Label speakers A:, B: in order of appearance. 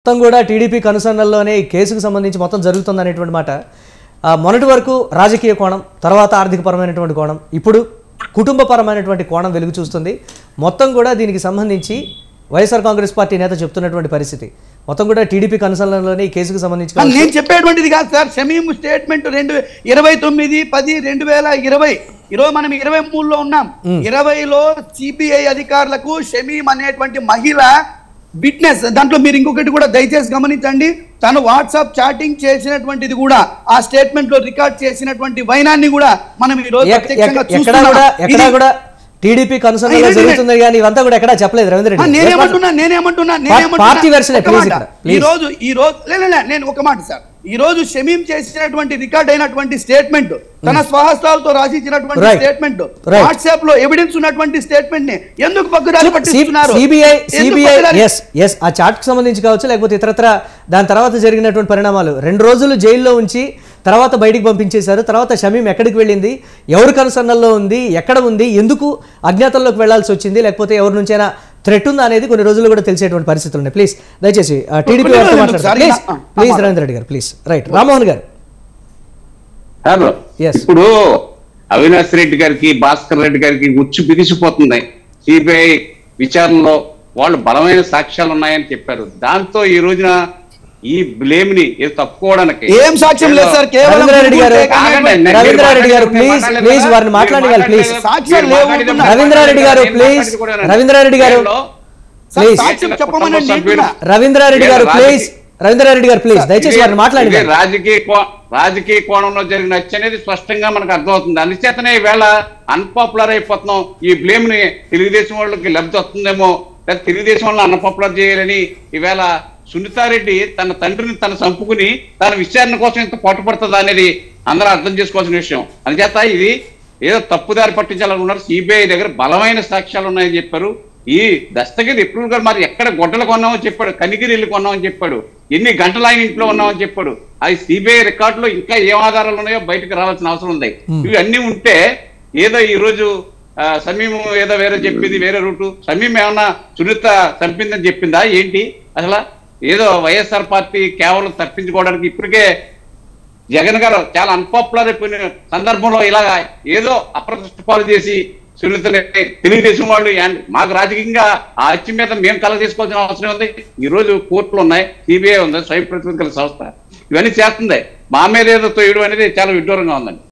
A: మొత్తం కూడా టీడీపీ కనుసన్నల్లోనే ఈ కేసుకు సంబంధించి మొత్తం జరుగుతుందనేటువంటి మాట. మొన్నటి వరకు రాజకీయ కోణం, తర్వాత ఆర్థికపరమైనటువంటి కోణం, ఇప్పుడు కుటుంబపరమైనటువంటి కోణం వెలుగు చూస్తుంది. మొత్తం కూడా దీనికి సంబంధించి వైఎస్ఆర్ కాంగ్రెస్ పార్టీ నేత చెప్తున్నటువంటి పరిస్థితి మొత్తం కూడా టీడీపీ కన్సల్టెంట్లోనే ఈ కేసుకు సంబంధించి
B: నేను చెప్పేటువంటిది కాదు సార్. షమీం స్టేట్మెంట్ 29/10/2020 ఈరోజు మనం 23లో ఉన్నాం. 20లో సిబిఐ అధికారులకు షమీం అనేటువంటి మహిళ విట్నెస్, దాంట్లో మీరు ఇంకొకటి కూడా దయచేసి గమనించండి, తను వాట్సాప్ చాటింగ్ చేసినటువంటిది కూడా ఆ స్టేట్మెంట్ లో రికార్డ్ చేసినటువంటి వైనాన్ని కూడా మనం ఈ రోజు ప్రత్యక్షంగా చూస్తున్నాం.
A: టీడీపీ కన్సల్టెంట్ జరుగుతుంది కానీ ఇవంతా కూడా ఎక్కడా చెప్పలేదు రవీంద్ర రెడ్డి.
B: నేనేమంటున్నా నేను ఒక మాట సార్, ఈ రోజు షమీం చేసినటువంటి రికార్డ్ అయినటువంటి స్టేట్మెంట్, తన స్వహస్తాలతో రాసిచ్చినటువంటి స్టేట్మెంట్, వాట్సాప్ లో ఎవిడెన్స్ ఉన్నటువంటి స్టేట్మెంట్ ని ఎందుకు పక్కదారి పట్టిస్తున్నారు?
A: ఆ చాట్ కి సంబంధించి కావచ్చు, లేకపోతే ఇతరత్ర దాని తర్వాత జరిగినటువంటి పరిణామాలు, 2 రోజులు జైల్లో ఉంచి తర్వాత బయటికి పంపించేశారు. తర్వాత షమీం ఎక్కడికి వెళ్ళింది, ఎవరు కన్సర్నల్లో ఉంది, ఎక్కడ ఉంది, ఎందుకు అజ్ఞాతంలోకి వెళ్లాల్సి వచ్చింది, లేకపోతే ఎవరి నుంచైనా థ్రెట్ ఉందా అనేది కొన్ని రోజులు కూడా తెలిసేటువంటి పరిస్థితులు ఉన్నాయి. ప్లీజ్ దయచేసి టీడీపీ వారితో మాట్లాడతారు ప్లీజ్ రవీంద్ర రెడ్డి గారు ప్లీజ్. రైట్, రామ్మోహన్ గారు.
C: ఇప్పుడు అవినాష్ రెడ్డి గారికి, భాస్కర్ రెడ్డి గారికి ఉచ్చు బిగిసిపోతుంది. సిబిఐ విచారణలో వాళ్ళు బలమైన సాక్ష్యాలు ఉన్నాయని చెప్పారు. దాంతో ఈ రోజున ఈ బ్లేమ్ ని తప్పుకోవడానికి
B: ఏం సాక్ష్యం లేదు సార్.
A: రవీంద్రారెడ్డి గారు ప్లీజ్ వారిని మాట్లాడగలరు ప్లీజ్. రవీంద్రారెడ్డి గారు ప్లీజ్. రవీంద్రారెడ్డి గారు ప్లీజ్. రవీంద్రారెడ్డి గారు ప్లీజ్ దయచేసి వారిని మాట్లాడండి.
C: రాజకీయ కోణంలో జరిగిన హత్య అనేది స్పష్టంగా మనకు అర్థమవుతుంది. అందుచేతనే ఈవేళ అన్పాపులర్ అయిపోతున్నాం. ఈ బ్లేమ్ ని తెలుగుదేశం వాళ్ళకి లబ్ధి వస్తుందేమో, లేదా తెలుగుదేశం వాళ్ళని అన్పాపులర్ చేయాలని ఈవేళ సునీతారెడ్డి తన తండ్రిని తన చంపుకుని తన విచారణ కోసం ఇంత పట్టుపడుతుంది అనేది అందరూ అర్థం చేసుకోవాల్సిన విషయం. అందుచేత ఇది ఏదో తప్పుదారి పట్టించాలనుకున్నారు. సిబిఐ దగ్గర బలమైన సాక్ష్యాలు ఉన్నాయని చెప్పారు. ఈ దస్తగిరి ఎప్పుడు గారు మరి ఎక్కడ గొడ్డలు కొన్నామని చెప్పాడు, కనిగిరి ఇల్లు కొన్నామని చెప్పాడు, ఎన్ని గంటలు ఆయన ఇంట్లో ఉన్నామని చెప్పాడు. అది సిబిఐ రికార్డులో ఇంకా ఏం ఆధారాలు ఉన్నాయో బయటకు రావాల్సిన అవసరం ఉంది. ఇవి అన్ని ఉంటే ఏదో ఈ రోజు షమీం ఏదో వేరే చెప్పింది, వేరే రూటు, షమీం ఏమన్నా సునీత చంపిందని చెప్పిందా ఏంటి? అసలు ఏదో వైఎస్ఆర్ పార్టీ కేవలం తప్పించుకోవడానికి ఇప్పటికే జగన్ గారు చాలా అన్పాపులర్ అయిపోయిన సందర్భంలో ఇలాగా ఏదో అప్రతిష్ట పాలు చేసి సునీతని తెలుగుదేశం వాళ్ళు మాకు రాజకీయంగా ఆ హత్య మీద మేము కలగ తీసుకోవాల్సిన అవసరం ఉంది. ఈ రోజు కోర్టులు ఉన్నాయి, సిబిఐ ఉంది, స్వయం ప్రతిపత్తి సంస్థ, ఇవన్నీ చేస్తుంది. మా మీద ఏదో తోయడం అనేది చాలా విడ్డూరంగా ఉందండి.